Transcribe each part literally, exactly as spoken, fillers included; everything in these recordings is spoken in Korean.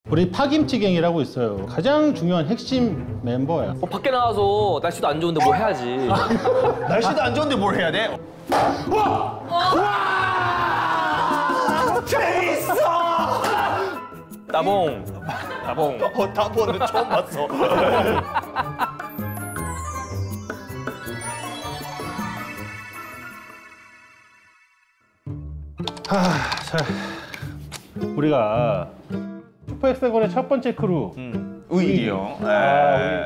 우리 파김치갱이라고 있어요. 가장 중요한 핵심 멤버야. 어, 밖에 나가서 날씨도 안 좋은데 뭐 해야지. 날씨도 안 좋은데 뭘 해야 돼? 와! 와! 재밌어! 따봉. 따봉. 어, 따봉은 처음 봤어. 하, 자, 우리가 슈퍼엑스건의 첫 번째 크루 음, 의리 형. 아,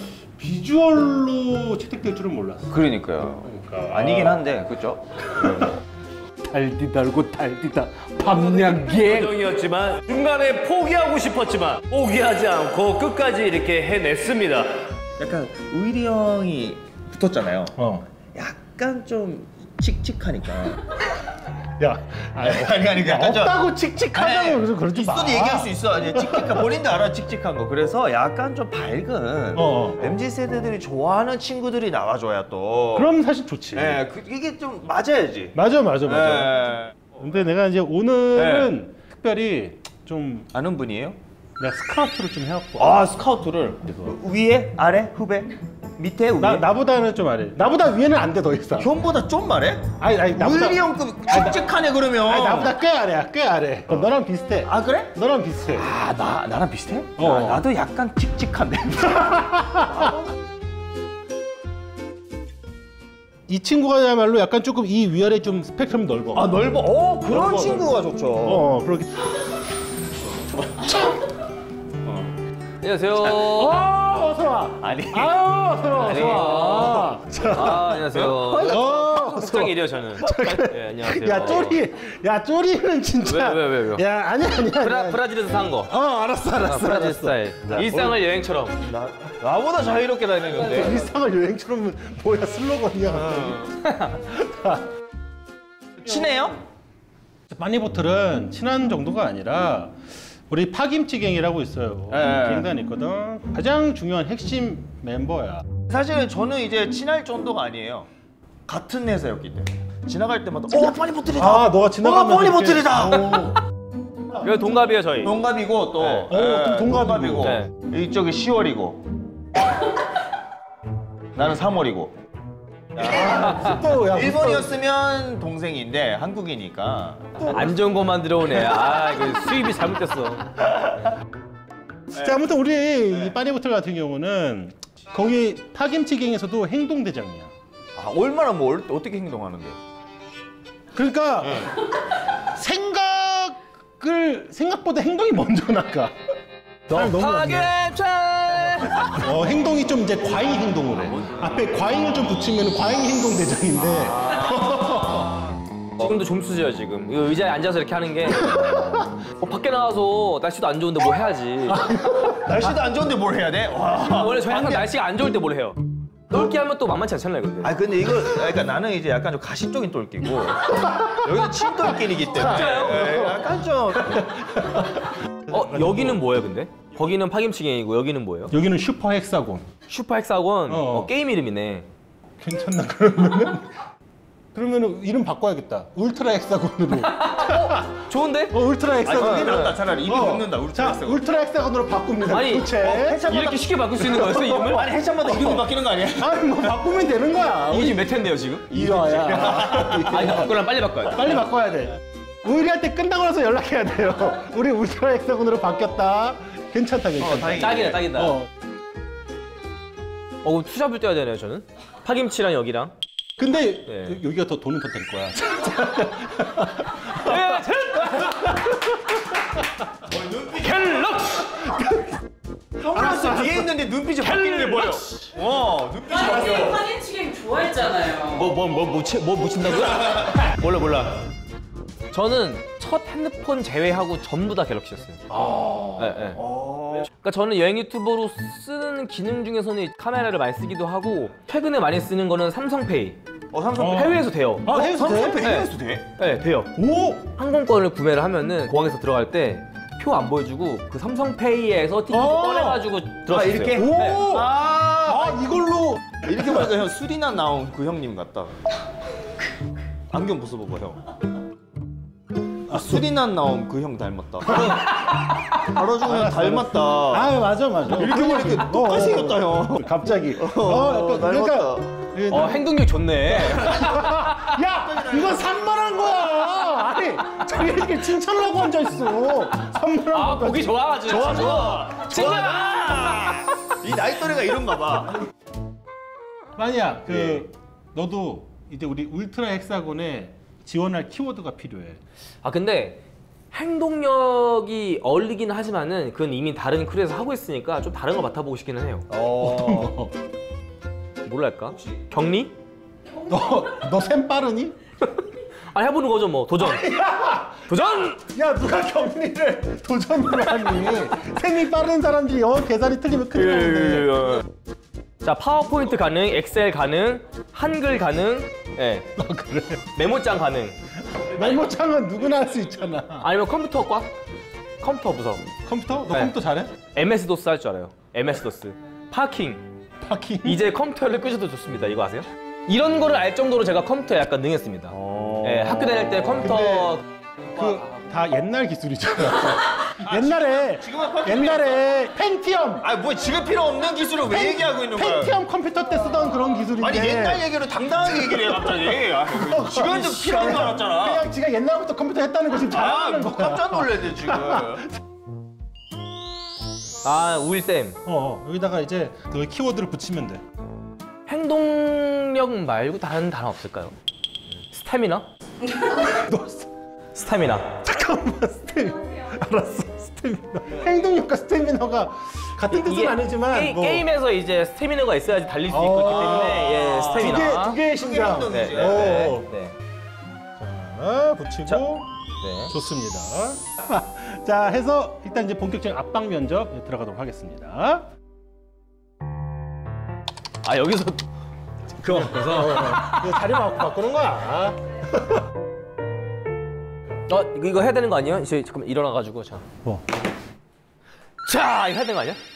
비주얼로 채택될 줄은 몰랐어. 그러니까요. 그러니까. 아니긴 한데, 그죠? 달디 달고 달디 달 밤양갱. 표정이었지만 중간에 포기하고 싶었지만 포기하지 않고 끝까지 이렇게 해냈습니다. 약간 의리 형이 붙었잖아요. 어. 약간 좀 칙칙하니까. 야, 아니 아니 아니 약간 좀 없다고 칙칙하다고 그래서 그러지 마. 있어도 얘기할 수 있어. 이제 칙칙한 본인도 알아 칙칙한 거. 그래서 약간 좀 밝은 어. 엠지 세대들이 좋아하는 친구들이 나와줘야 또. 그럼 사실 좋지. 예, 그, 이게 좀 맞아야지. 맞아, 맞아, 맞아. 예. 근데 내가 이제 오늘은 특별히 좀 아는 분이에요? 내가 스카우트를 좀 해왔고. 아 스카우트를 위에 아래 후배 밑에 위에. 나 나보다는 좀 아래. 나보다 위에는 안 돼 더 이상. 형보다 좀 말해? 아니, 아니 나보다. 의리 형급 칙칙하네 그러면. 아니 나보다 꽤 아래야, 꽤 아래. 어, 너랑 비슷해. 아 그래? 너랑 비슷해. 아 나 나랑 비슷해? 어. 나, 나도 약간 칙칙한데. 이 친구가야말로 약간 조금 이 위아래 좀 스펙트럼 넓어. 아 넓어. 어 그런 넓어, 친구가 좋죠. 어, 그렇게. 안녕하세요. 어, 어서 와. 아니. 아유, 어서 와, 어서 와. 아, 안녕하세요. 어, 수장일이요 저는. 네, 안녕하세요. 야 쪼리, 야 쪼리는 진짜. 왜, 왜, 왜, 왜? 야 아니야 아니야. 브라, 아니야. 브라질에서 산 거. 어 알았어 아, 알았어. 브라질 알았어. 스타일. 자, 일상을 여행처럼. 나 나보다 자유롭게 다니는데. 일상을 여행처럼 뭐야 슬로건이야. 친해요? 빠니보틀은 친한 정도가 아니라 우리 파김치갱이라고 있어요. 네. 갱단이 있거든. 가장 중요한 핵심 멤버야. 사실은 저는 이제 친할 정도가 아니에요. 같은 회사였기 때문에 지나갈 때마다 어 빠니보틀이다. 아 너가 지나가면서 어 빠니보틀이다. 그 동갑이에요 저희. 동갑이고 또 네. 어, 동갑이고. 네. 이쪽이 시월이고 나는 삼월이고. 또 야, 일본이었으면 동생인데 한국이니까. 안 좋은 것만 들어오네. 아, 이거 수입이 잘못됐어. 자, 아무튼 우리 이 빠니보틀 같은 경우는 거기 파김치갱에서도 행동대장이야. 아 얼마나 뭐 어떻게 행동하는데? 그러니까 생각을 생각보다 행동이 먼저 나가. 사람이 너무 많네. 어, 행동이 좀 이제 과잉 행동을 해. 앞에 과잉을 좀 붙이면 과잉 행동 대장인데. 지금도 점수죠 지금. 이거 의자에 앉아서 이렇게 하는 게. 어, 밖에 나가서 날씨도 안 좋은데 뭐 해야지. 날씨도 안 좋은데 뭘 해야 돼? 와. 원래 저희 항상 날씨가 안 좋을 때 뭘 해요. 똘끼 하면 또 만만치 않잖아요 근데. 아 근데 이거 그러니까 나는 이제 약간 좀 가식적인 똘끼고 여기는 친똘끼이기 때문에. 진짜요? 네, 약간 좀. 어 여기는 뭐예요 근데? 거기는 파김치갱이고 여기는 뭐예요? 여기는 슈퍼 헥사곤. 슈퍼 헥사곤. 어. 어, 게임 이름이네. 괜찮나 그러면은? 그러면은 이름 바꿔야겠다. 울트라 헥사곤으로. 좋은데? 어, 울트라 아 헥사곤. 이게 낫다 차라리 입이 어. 붙는다 우리 자, 자, 울트라 헥사곤으로 바꿉니다. 아니, 교체. 이렇게 쉽게 바꿀 수 있는 거였어 이름을? 아니 해찬마다 이름이 바뀌는 거 아니야? 아니 뭐 바꾸면 되는 거야. 이게 지금 몇 회인데요 지금? 이거야. 아니 나 바꾸려면 빨리 바꿔야 돼. 빨리 바꿔야 돼. 우리할 때 끝나고 나서 연락해야 돼요. 우리 울트라 헥사곤으로 바뀌었다. 괜찮다, 괜찮다. 어, 다행이다. 딱이다 딱이다. 어, 어. 그럼 투잡을 뛰어야 되네요 저는. 파김치랑 여기랑. 근데 네. 여- 여기가 더 돈은 더 될 거야. 갤럭시! 선글라스 뒤에 있는데 눈빛이 바뀌는 게 보여. 어 눈빛이 아니, 바뀌어. 파김치갱 좋아했잖아요. 뭐 뭐 뭐 묻히 뭐 묻힌다고요? 몰라 몰라. 저는 첫 핸드폰 제외하고 전부 다 갤럭시였어요. 아. 네, 네. 그러니까 저는 여행 유튜버로 쓰는 기능 중에서는 카메라를 많이 쓰기도 하고 최근에 많이 쓰는 거는 삼성페이. 어 삼성 어. 해외에서 돼요. 아, 해외에서 돼? 삼성 해외에서 돼? 네, 돼요. 오! 항공권을 구매를 하면은 공항에서 들어갈 때 표 안 보여주고 그 삼성페이에서 티켓 어. 꺼내가지고 들어갔어요. 아, 이렇게? 오! 네. 아, 아, 이걸로 이렇게 보니까 형 수리난 나온 그 형님 같다. 안경 벗어봐봐 형. 수리난 나온 그 형 닮았다. 바로 중 형 닮았다. 아 맞아 맞아. 이렇게 보니까 똑같이 생겼다 형. 갑자기. 어, 어, 약간 그러니까. 어 행동력 좋네. 야 이거 산만한 거야. 아니 저기 이렇게 칭찬하고 앉아 있어. 산만한 아 거. 보기 좋아가지고. 좋아 좋아. 칭찬아. 이 나이 또래가 이런가 봐. 만이야 그 너도 이제 우리 울트라 헥사곤에 지원할 키워드가 필요해. 아 근데 행동력이 어울리긴 하지만은 그건 이미 다른 크루에서 하고 있으니까 좀 다른 거 맡아보고 싶기는 해요. 어. 뭘로 할까? 격리? 너너샘 빠르니? 아 해보는 거죠 뭐 도전. 도전! 야 누가 격리를 도전을 하니? 샘이 빠른 사람들이 영어 계산이 틀리면 큰일 나는데. 자 파워포인트 가능, 엑셀 가능, 한글 가능, 예. 아 그래? 메모장 가능. 메모장은 누구나 할 수 있잖아. 아니면 컴퓨터 과? 컴퓨터 부서. 컴퓨터? 너 네. 컴퓨터 잘해? 엠에스 도스 할 줄 알아요. 엠에스 도스. 파킹. 파킹. 이제 컴퓨터를 끄셔도 좋습니다. 이거 아세요? 이런 거를 알 정도로 제가 컴퓨터에 약간 능했습니다. 예, 학교 다닐 때 컴퓨터 그 다 옛날 기술이잖아. 옛날에 옛날에 펜티엄. 아 뭐 지금 필요 없는 기술을 왜 얘기하고 있는 거야? 펜티엄 컴퓨터 때 쓰던 그런 기술인데. 아니 옛날 얘기로 당당하게 얘기를 해 갑자기. 아, 지금 좀 필요한 줄 알았잖아. 그냥 지가 옛날부터 컴퓨터 했다는 거 지금 아, 자랑하는 뭐 거야. 깜짝 놀랐네 지금. 아 우일쌤 어, 어 여기다가 이제 그 키워드를 붙이면 돼. 행동력 말고 다른 단어 없을까요? 스태미나? 너 스태미나. 잠깐만 스태미. 알았어 스태미나. 행동력과 스태미나가 같은 뜻은 이게 아니지만 게, 뭐. 게임에서 이제 스태미나가 있어야지 달릴 수 있기 때문에 예, 두 개, 스태미나. 두 개의 심장. 두 개의 네, 행동이지. 네, 네, 오. 네. 자, 붙이고. 자, 네. 좋습니다. 자, 해서 일단 이제 본격적인 압박 면접 들어가도록 하겠습니다. 아 여기서 그거 바꿔서 이거 자리 바, 바꾸는 거야. 어 이거, 이거 해야 되는 거 아니에요? 이제 잠깐만 일어나가지고 자. 뭐? 자 이거 해야 되는 거 아니야?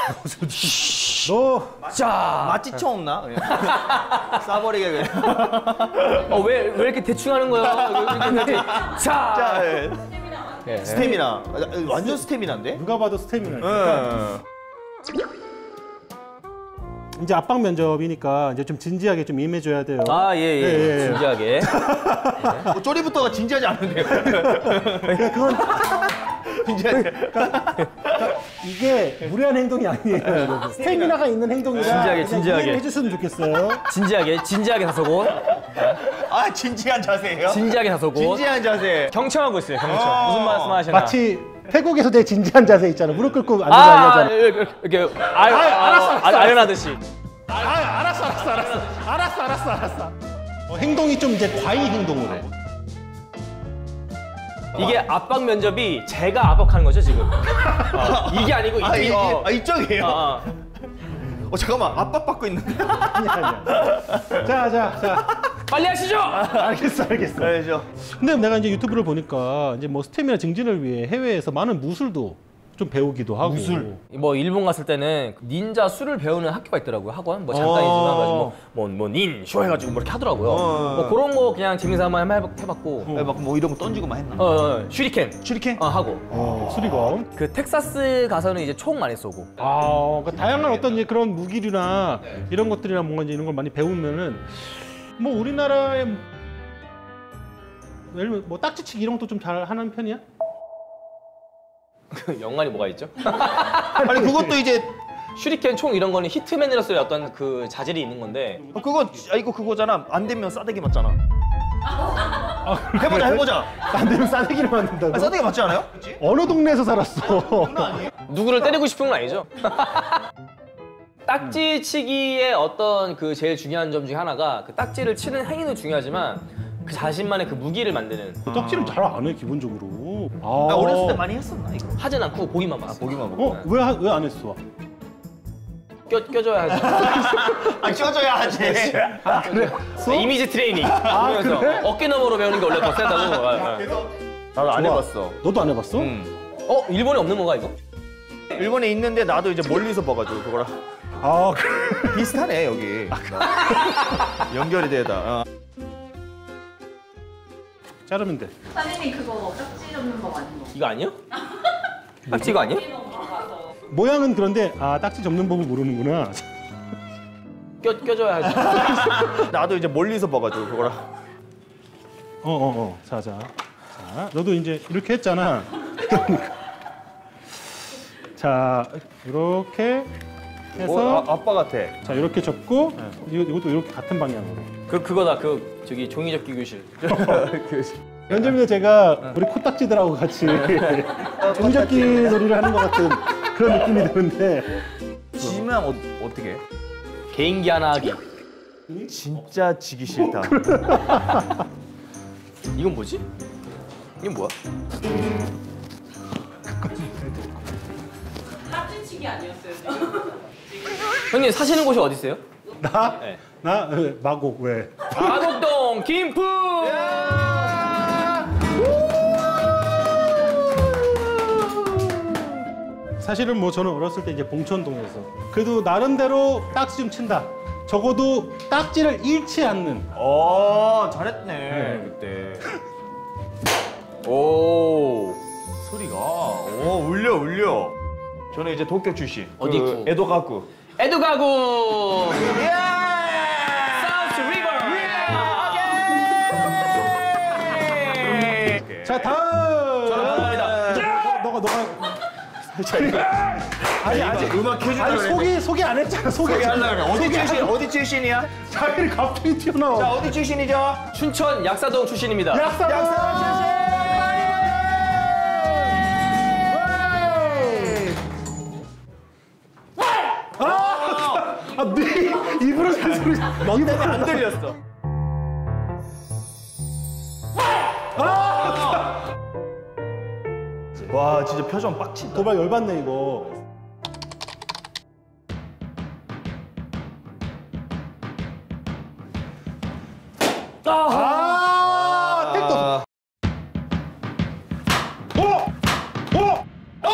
너 자. 마취총 없나? 그냥. 싸버리게 그냥. 어왜 왜 이렇게 대충 하는 거야? 이렇게, 이렇게. 자. 자, 예. 예. 스태미나. 완전 스태미나인데? 누가 봐도 스태미나. 응. 이제 압박 면접이니까 이제 좀 진지하게 좀 임해줘야 돼요. 아, 예, 예. 예, 예. 진지하게. 뭐 쪼리부터가 진지하지 않은데요? 그러니까 그건 진지하게. 이게 무례한 행동이 아니에요. 여러분. 스태미나가 있는 행동이라 진지하게, 그냥 진지하게. 이해를 해줬으면 좋겠어요. 진지하게, 진지하게 다소고. 아, 진지한 자세예요? 진지하게 다소고. 진지한 자세. 경청하고 있어요, 경청. 어. 무슨 말씀 하시나. 마치 태국에서 제일 진지한 자세 있잖아. 무릎 꿇고 앉아서 아, 하잖아. 이렇게, 이렇게, 아유, 아유, 알았어, 알았어, 아, 아련하듯이. 아, 알았어, 알았어, 알았어, 알았어, 알았어, 알았어. 어, 행동이 좀 이제 과잉 행동으로. 이게 압박 면접이 제가 압박하는 거죠, 지금. 어, 이게 아니고 아, 이쪽이. 이, 어. 아, 이쪽이에요? 어, 어. 어, 잠깐만. 압박받고 있는데? 아니야, 아니야. 자, 자, 자. 빨리 하시죠! 알겠어, 알겠어. 알죠. 근데 내가 이제 유튜브를 보니까 이제 뭐 스태미나 증진을 위해 해외에서 많은 무술도 좀 배우기도 하고. 무술. 뭐 일본 갔을 때는 닌자 술을 배우는 학교가 있더라고요, 학원. 뭐 어. 잠깐이지만 뭐, 뭐, 뭐, 닌, 쇼 해가지고 뭐 이렇게 하더라고요. 어. 뭐 그런 거 그냥 재미삼아 한번 해봤- 해봤고. 어. 막 뭐 이런 거 던지고만 했나? 어, 어, 슈리켄. 슈리켄? 어, 하고. 어, 수리검. 그 텍사스 가서는 이제 총 많이 쏘고. 아, 그러니까 다양한 어떤 이제 그런 무기류나 이런 것들이나 뭔가 이제 이런 걸 많이 배우면은 뭐 우리나라의 예를 들면 뭐 딱지치기 이런 것도 좀 잘 하는 편이야? 연관이 뭐가 있죠? 아니, 그것도 이제, 슈리켄 총 이런 거는 히트맨으로서의 어떤 그 자질이 있는 건데. 어, 그거, 아, 이거 그거잖아. 안 되면 싸대기 맞잖아. 해보자, 해보자. 안 되면 싸대기를 맞는다고? 아, 싸대기 맞지 않아요? 어느 동네에서 살았어? 누구를 때리고 싶은 건 아니죠? 딱지치기의 어떤 그 제일 중요한 점 중에 하나가 그 딱지를 치는 행위도 중요하지만 그 자신만의 그 무기를 만드는. 딱지를 잘 안 해 기본적으로. 나 아, 어렸을 때 많이 했었나, 이거? 하진 않고 보기만 봤어. 보기만 보고. 어? 왜 왜 안 했어? 껴, 껴줘야 하지. 아, 껴줘야 하지. 아 그래? 이미지 트레이닝. 보면서 그래? 어깨 너머로 배우는 게 원래 더 세다고. 아, 아. 나도 안 좋아. 해봤어. 너도 안 해봤어? 응. 어? 일본에 없는 건가 이거? 일본에 있는데 나도 이제 멀리서 봐가지고 그거랑 아 그래. 비슷하네 여기. 연결이 되다. 어. 자르면 돼. 사장님 그거 깍지 접는 거 맞는 거. 이거 아니요? 딱지 이거 아니야? 모양은 그런데 아 딱지 접는 법을 모르는구나. 껴 껴줘야지. 나도 이제 멀리서 봐가지고 그거랑. 어어 어. 자자. 자, 너도 이제 이렇게 했잖아. 자, 이렇게 해서 어, 아, 아빠 같아. 자 이렇게 접고 이거 이것도 이렇게 같은 방향으로. 그 그거다 그 저기 종이 접기 교실. 연재민도 제가 우리 코딱지들하고 같이 종이접기 놀이를 하는 것 같은 그런 느낌이 드는데. 지면 어, 어떻게 해? 개인기 하나 하기. 진짜 지기 싫다. 이건 뭐지? 이건 뭐야? 깍지치기 아니었어요 지금? 형님 사시는 곳이 어디 있어요? 나? 네. 나? 왜, 마곡 왜? 마곡동 김프. 사실은 뭐 저는 어렸을 때 이제 봉천동에서 그래도 나름대로 딱지 좀 친다. 적어도 딱지를 잃지 않는. 어 잘했네 네. 그때. 오. 소리가 오 울려 울려. 저는 이제 도쿄 출신. 어디 그 구? 에도가쿠. 에도가구. 예! 사우스 리버. 오케이. 자 다음. 저는 반갑니다. 너가 너가. 아니 아직 음악 해주려고 아니 그랬는데. 소개 소개 안 했잖아. 소개. 소개하려면 어디 소개 출신? 안- 어디 출신이야? 자기를 갑자기 튀어나와. 자 어디 출신이죠? 춘천 약사동 출신입니다. 약사. 약사 아, 네 입으로 산 소리. 너 때문에 안 들렸어. 와 진짜 표정 빡친다. 도발 열받네 이거. 아, 택도. 어! 어! 아!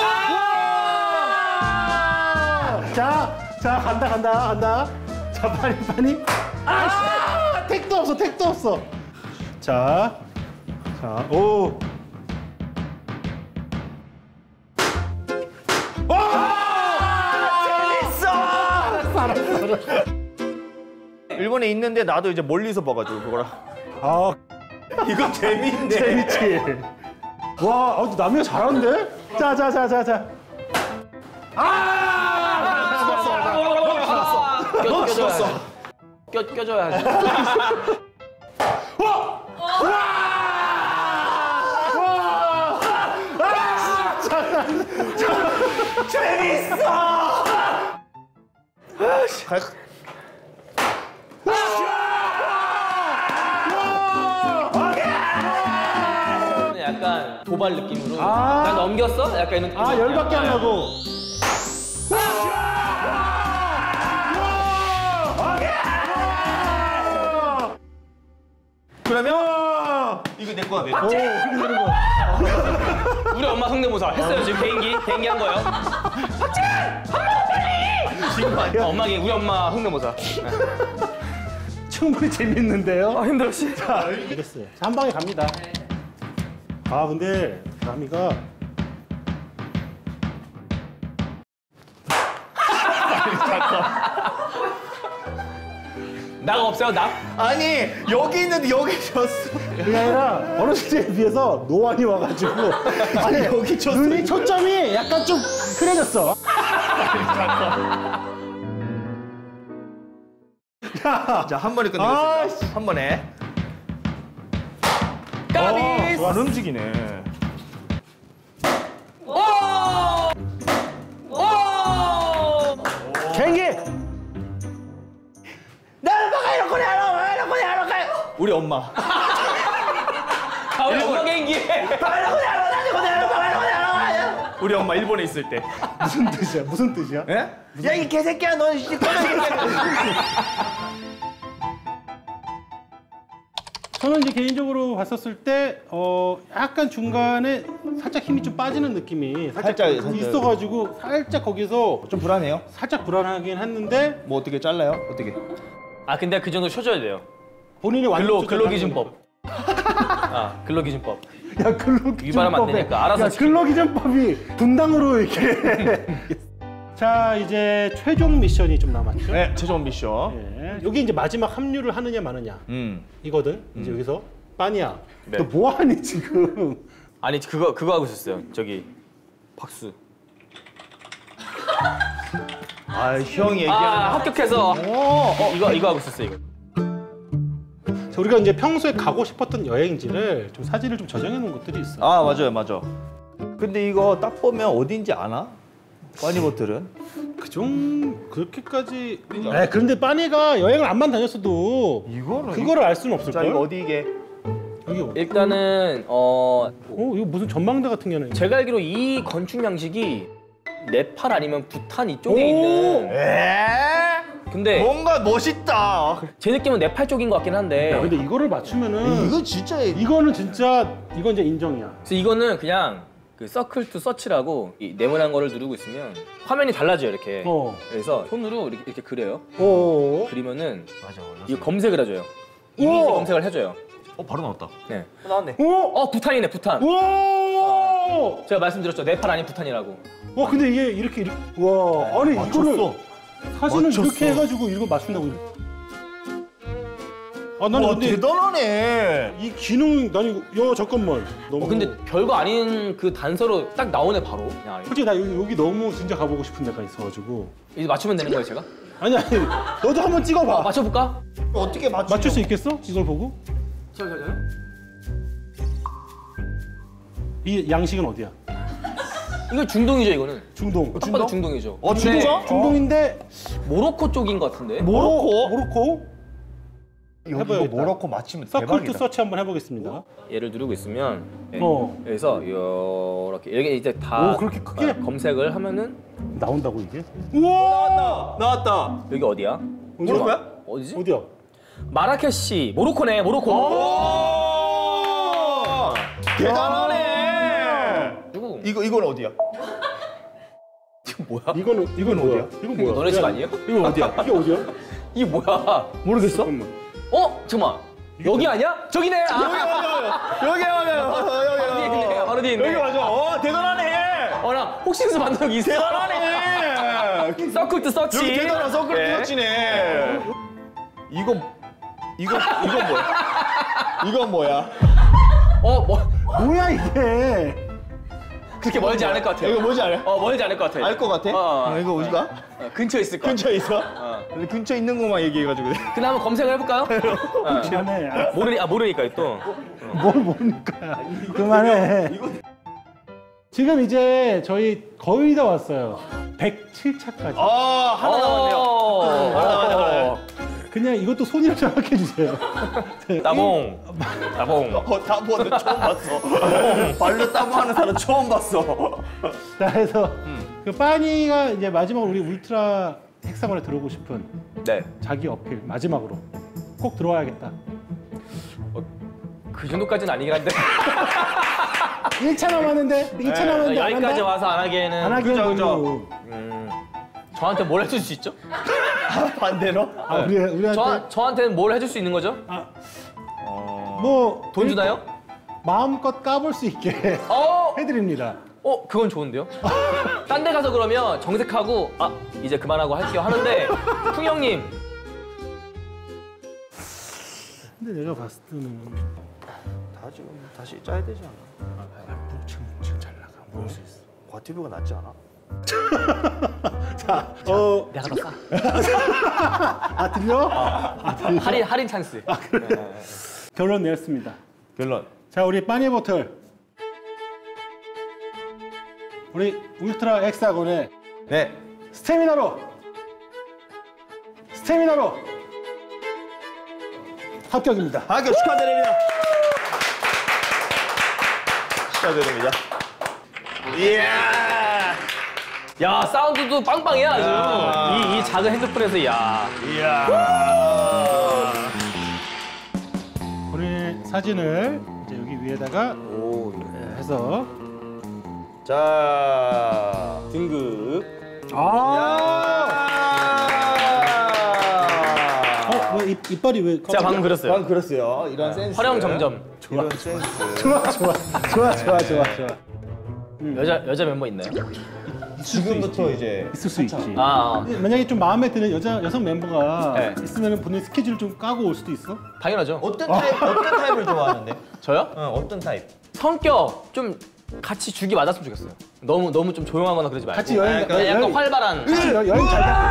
자, 자 간다 간다 간다. 자 빨리 빨리. 아! 택도 없어 택도 없어. 자, 자 오. 일본에 있는데 나도 이제 멀리서 봐가지고 그거랑. 아, 이거 재밌네. 재밌지. 와, 아, 남이가 잘하는데? 자, 자, 자, 자, 자. 껴 껴줘야지. 껴 껴줘야지. 갈... 약간 도발 느낌으로. 아. 나 넘겼어? 약간 이런 느낌. 아, 열받게 하려고. 그러면 이거 내 거야 내 거. 오, 그렇게 되는 거. 우리 엄마 성대모사 했어요 지금 개인기 개인기 한 거예요. 지금 아니야? 어, 엄마 개 우리 엄마 성대모사. 충분히 재밌는데요? 아 힘들어 씨. 자, 알겠어요. 자, 한 방에 갑니다. 아, 근데 남이가 낙 없어요 낙? 아니 여기 있는데 여기 졌어. 그게 아니라 어렸을 때에 비해서 노안이 와가지고 아니 여기 쳤어. 눈이 초점이 약간 좀 흐려졌어. 야, 자 한 번에 아, 끝내겠습니다. 한 번에. 까비. 어, 안 움직이네. 오! 오! 개인기. 우리 엄마. 아 우리 엄마 개인기. 우리 엄마 일본에 있을 때. 무슨 뜻이야? 무슨 뜻이야? 예? 야 이 개새끼야 너 씨. 저는 이제 개인적으로 봤었을 때 어, 약간 중간에 살짝 힘이 좀 빠지는 느낌이 살짝, 살짝, 살짝. 있어가지고 살짝 거기서 좀 불안해요? 살짝 불안하긴 했는데 뭐 어떻게 잘라요? 어떻게? 아 근데 그 정도 쳐줘야 돼요. 본인이 완전 근로 조절을 근로 하는 기준법. 아, 근로기준법. 야 근로기준법에 위반하면 안 되니까 알아서 야 지키고. 근로기준법이 분당으로 이렇게. 자 이제 최종 미션이 좀 남았죠. 네, 최종 미션. 예. 여기 이제 마지막 합류를 하느냐 마느냐 음. 이거든. 이제 여기서 빠니야. 네. 너 뭐하니 지금? 아니 그거 그거 하고 있었어요. 저기 박수. 아, 형이 얘기하는 아 합격해서 어, 이거 이거 하고 있었어요. 이거. 자, 우리가 이제 평소에 가고 싶었던 여행지를 좀 사진을 좀 저장해 놓은 것들이 있어. 아, 맞아요, 맞아. 근데 이거 딱 보면 어딘지 아나? 빠니보틀은? 그좀 그렇게까지. 에 그런데 빠니가 여행을 안만 다녔어도 이거는 그거를 알 수는 없을 자, 걸. 이거 어디 이게? 여기 어디? 일단은 어 어 이거 무슨 전망대 같은 게 하나 있네. 제가 알기로 이 건축 양식이 네팔 아니면 부탄 이쪽에 오! 있는. 에? 근데 뭔가 멋있다. 제 느낌은 네팔 쪽인 것 같긴 한데. 야, 근데 이거를 맞추면은 이거 진짜 이거는 진짜 이건 이제 인정이야. 그래서 이거는 그냥 그 서클 투 서치라고 이 네모난 거를 누르고 있으면 화면이 달라져요 이렇게. 어. 그래서 손으로 이렇게, 이렇게 그려요. 어. 그리면은 맞아. 이거 검색을 해줘요. 이미지 우와. 검색을 해줘요. 어, 바로 나왔다. 네. 나왔네. 어? 어 부탄이네 부탄. 우와! 제가 말씀드렸죠 네팔 아닌 부탄이라고. 와 근데 이게 이렇게 이렇게 와 아니 이거를 사진을 맞췄어. 이렇게 해가지고 이거 맞춘다고. 아 나는 와, 근데 대단하네. 이 기능 난 이거 야 잠깐만 너무 어, 근데 별거 아닌 그 단서로 딱 나오네 바로. 야, 이거. 솔직히 나 여기, 여기 너무 진짜 가보고 싶은 데가 있어가지고 이제 맞추면 되는 거예요 제가? 아니 아니 너도 한번 찍어봐. 맞춰볼까? 어떻게 맞추? 맞출 수 있겠어? 이걸 보고 저저저. 이 양식은 어디야? 이거 중동이죠 이거는. 중동. 딱 봐도 중동이죠. 어, 근데 중동이야? 중동인데 모로코 쪽인 것 같은데. 모로코? 모로코? 이거 해봐야겠다. 모로코 맞히면 서클 투 대박이다. 서치 한번 해보겠습니다. 얘를 누르고 있으면 네. 어. 여기서 이렇게 여기 이제 다 오, 그렇게 크게? 어, 검색을 하면은 나온다고 이게? 나왔다. 나왔다. 여기 어디야? 모로코야? 어디지? 어디야? 마라케시 모로코네 모로코. 오! 대단하네. 그리고 이거 이건 어디야? 이거 뭐야? 이거는 이건 뭐야? 이건 뭐야? 너네 집 야, 아니에요? 이거 어디야? 이게 어디야? 이게 뭐야? 모르겠어? 잠깐만. 어? 잠깐만. 여기 아니야? 저기네. 아, 여기 맞아요. 여기 바로 뒤에 있네. 바로 뒤에 있네. 여기 맞아. 어, 대단하네. 어, 나 혹시서 만든 적 있어. 대단하네. 서클 투 서치. 여기 대단한 서클 네. 터치네. 이거 이거 이건 뭐야? 이건 뭐야? 어, 뭐 뭐야 이게? 그렇게 멀지 않을 것 같아요. 이거 뭐지 알아? 어, 멀지 않을 것 같아요. 알 것 같아? 어, 어, 이거 어디가? 어, 근처에 있을 것 같아. 근처에 있어? 어. 근데 근처에 있는 것만 얘기해가지고. 그냥 한번 검색을 해볼까요? 어. 그만해. 아, 모르니, 아, 모르니까 또. 뭘 모르니까. 그만해. 지금 이제 저희 거의 다 왔어요. 백칠 차까지. 아 하나 남았네요. 어. 하나 남았네요. 어. 그냥 이것도 손이랑 정확해 주세요. 따봉. 따봉. 어, 따보는 처음 봤어. 발로 따보하는 사람 처음 봤어. 자, 해서 그 빠니가 이제 마지막으로 우리 울트라 헥사곤에 들어오고 싶은 네. 자기 어필 마지막으로 꼭 들어와야겠다. 그 정도까지는 아니긴 한데. 일 차 남았는데 이 차 남았는데 안 여기까지 한다? 와서 안 하기에는. 안 하기엔 그죠, 그죠. 너무. 음, 저한테 뭘 해줄 수 있죠? 반대로? 아, 우리 우리한테 저, 저한테는 뭘 해줄 수 있는 거죠? 아, 어... 뭐 돈 주나요? 마음껏 까볼 수 있게 어, 해드립니다. 어, 그건 좋은데요? 딴 데 가서 그러면 정색하고 아, 이제 그만하고 할게요 하는데 풍 형님 근데 내가 봤을 때는 다 지금 다시 짜야 되지 않아? 지금 지금 잘 나가. 모를 수 있어. 과티브가 낫지 않아? 자, 어, 내가 더 싸. 아 들려? 아 들려? 할인 할인 찬스. 결론 내렸습니다. 결론. 자, 우리 빠니보틀, 우리 울트라 헥사곤의 네. 스태미나로, 스태미나로 합격입니다. 합격 축하드립니다. 축하드립니다. 이야. 야 사운드도 빵빵이야 아주. 야. 이, 이 작은 핸드폰에서 야. 이야. 우리 사진을 이제 여기 위에다가 오. 해서 자. 등급. 아, 야. 어, 뭐 이 이빨이 왜? 제가 방금 그렸어요. 방금 그랬어요. 이런 센스. 활용 정점. 이런 센스. 좋아 좋아 좋아 좋아 좋아 좋아. 여자 여자 멤버 있나요? 지금부터 이제 있을 수 있지. 아, 아 만약에 좀 마음에 드는 여자 여성 멤버가 네. 있으면 본인 스케줄 좀 까고 올 수도 있어? 당연하죠. 어떤 타입 어떤 타입을 좋아하는데? 저요? 어, 어떤 타입? 성격 좀 같이 죽이 맞았으면 좋겠어요. 너무 너무 좀 조용하거나 그러지 말고. 같이 여행 약간, 약간 활발한. 같이 여- 여행 잘 가.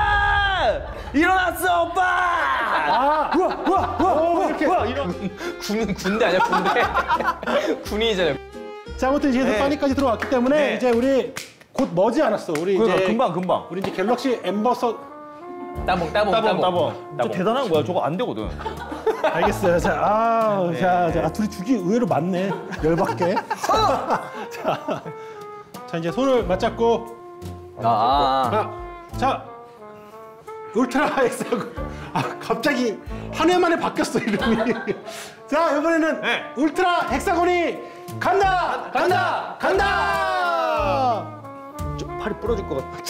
일어났어 오빠. 아, 우와 우와 우와 어, 이렇게. 군 군대 아니야 군대? 군인이잖아요. 자, 아무튼 이제 네. 파니까지 들어왔기 때문에 네. 이제 우리 곧 머지 않았어. 우리 그러니까 이제 금방 금방. 우리 이제 갤럭시 엠버서 따봉 따봉 따봉 따봉. 따봉. 저 대단한 거야. 저거 안 되거든. 알겠어요. 자, 아, 네. 자, 자, 아, 둘이 죽이 의외로 많네. 열받게. 자, 자, 이제 손을 맞잡고. 아, 아. 아, 자, 울트라 엑사곤. 아, 갑자기 한 해 만에 바뀌었어 이름이. 자, 이번에는 네. 울트라 헥사곤이 간다, 간다, 간다. 저 팔이 부러질 것 같아.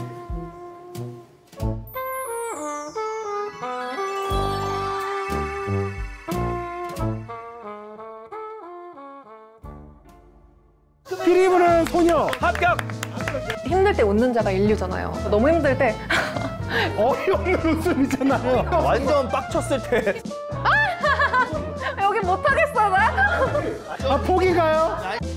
피리 부는 소녀. 합격. 힘들 때 웃는 자가 인류잖아요. 너무 힘들 때 어이없는 웃음이잖아요. 완전 빡쳤을 때. 여기 못 하겠어요, 나. 아, 포기가요?